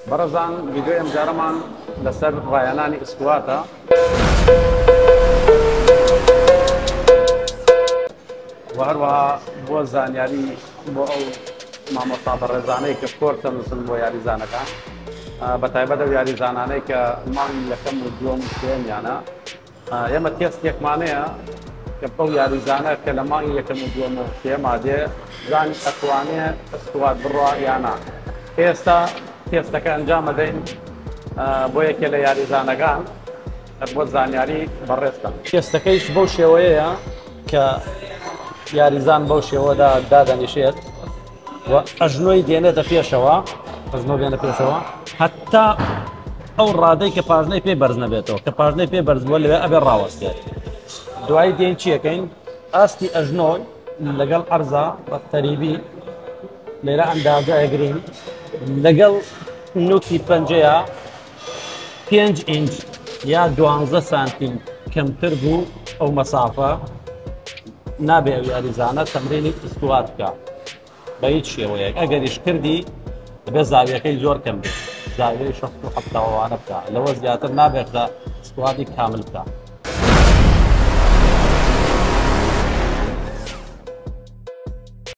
بەڕێزان ڤیدیۆی ئەم جارەمان لەسەر ڕایەنانی ئستواتە. و هەروەها بۆ زانیاری بۆ ئەو مامۆستا بەڕێزانەی کە کۆرتە نووسن بۆ یاریزانەکان، بەتایبەت ئەو یاریزانانەی کە مانگی یەکەم و دووەم و سێمیانە. ئێمە تێستێکمانەیە کە بەو یاریزانە کە لە مانگی یەکەم و دووەم و سێما دێ زانی ئەتوانێت ئستوات بڕوا یانە. ئێستا تێستەکە ئەنجام دەدەین بۆ یەکێ لە یاریزانەکان بۆ زانیاری بەڕێزکە. تێستەکەیش بەو شێوەیەیە کە یاریزان بەو شێوەدا دادەنیشێت و ئەژنۆی دێنێتە پێشەوە، ئەژنۆ بێنە پێشەوە هەتا ئەو ڕادەی کە پاژنەی پێ بەرز نەبێتەوە، کە پاژنەی پێ بەرز بووە لەوێ ئەبێ ڕاوەستێت. دوای دێن چیەکەین؟ ئاستی ئەژنۆی لەگەڵ عەرزە بە تەریبی لێرە ئەندازەیەگرین، لەگەڵ نوکی پەنجەیە 5 ئینچ یا 12 سانتیم کەمتر بوو ئەو مەسافە نابێ ئەو یاریزانە تەمرینی ئستوات بکە بە هیچ شێوەیەک. ئەگەریش کردی دەبێت زاویەکەی زۆر کەم بێت، زاویەی 67 بکە، لەوە زیاتر نابێت ئستواتی کامل بکە.